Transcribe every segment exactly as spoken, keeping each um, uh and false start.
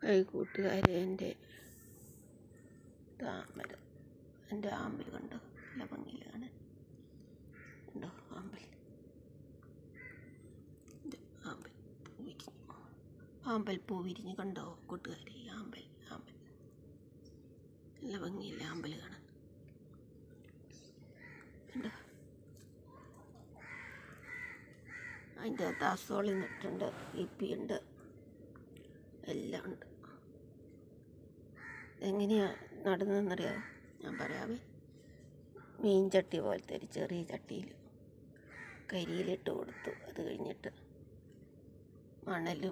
Hi കൂട്ടുകാരെ, എൻ്റെ താമര എൻ്റെ ആമ്പൽ കണ്ടോ? നല്ല ഭംഗിയിലാണ്. കണ്ടോ ആമ്പൽ? ആമ്പൽ പൂ വിരിഞ്ഞു. ആമ്പൽ പൂ വിരിഞ്ഞ് കണ്ടോ കൂട്ടുകാരെ? ആമ്പൽ ആമ്പൽ നല്ല ഭംഗിയില്ല ആമ്പൽ കാണാൻ. കണ്ടോ? അതിൻ്റെ അകത്ത് അസോളി നട്ടുണ്ട്, ഇപ്പിയുണ്ട്, എല്ലാം ഉണ്ട്. എങ്ങനെയാണ് നടുന്നതെന്നറിയാമോ? ഞാൻ പറയാമേ. മീൻ ചട്ടി പോലത്തെ ഒരു ചെറിയ ചട്ടിയിൽ കരിയിലിട്ട് കൊടുത്തു. അത് കഴിഞ്ഞിട്ട് മണലും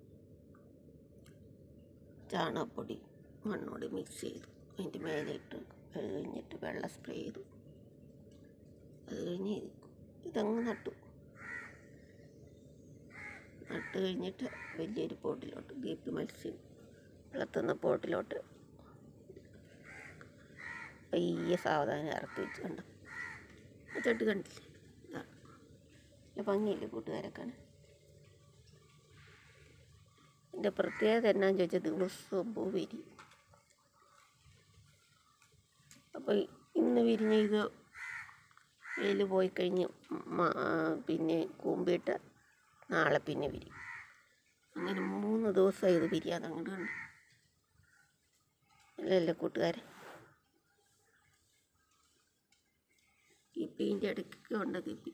ചാണകപ്പൊടി മണ്ണോട് മിക്സ് ചെയ്തു അതിൻ്റെ മേലെ ഇട്ട്. അത് കഴിഞ്ഞിട്ട് വെള്ളം സ്പ്രേ ചെയ്തു. അത് കഴിഞ്ഞ് ഇതങ്ങ് നട്ടു. നട്ട് കഴിഞ്ഞിട്ട് വലിയൊരു പോട്ടിലോട്ട്, ഗപ്പി മത്സ്യം വളർത്തുന്ന പോട്ടിലോട്ട് പയ്യെ സാവധാനം ഇറക്കി വെച്ച്. കണ്ടോ ആ ചട്ടി? കണ്ടില്ലേ? ഇതാണ് നല്ല ഭംഗിയില്ലേ കൂട്ടുകാരെ കാണാൻ? എൻ്റെ പ്രത്യേകത എന്നാന്ന് ചോദിച്ചാൽ ദിവസവും പൂ വിരിയും. അപ്പോൾ ഇന്ന് വിരിഞ്ഞ ഇത് വെയിൽ പോയി കഴിഞ്ഞ് പിന്നെ കൂമ്പിയിട്ട് നാളെ പിന്നെ വിരിയും. അങ്ങനെ മൂന്ന് ദിവസം ഇത് വിരിയാതെ അങ്ങോട്ട് കണ്ടു. അല്ലല്ലേ കൂട്ടുകാരെ? കിപ്പീൻ്റെ ഇടയ്ക്കൊക്കെ ഉണ്ട് കിപ്പി.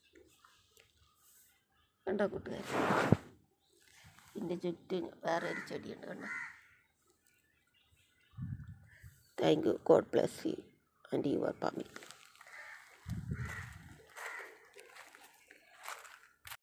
കണ്ടോ കൂട്ടുകാരെ? ഇതിൻ്റെ ചുറ്റും വേറെ ഒരു ചെടിയുണ്ട്. കണ്ടോ? Thank you. God bless you and your family.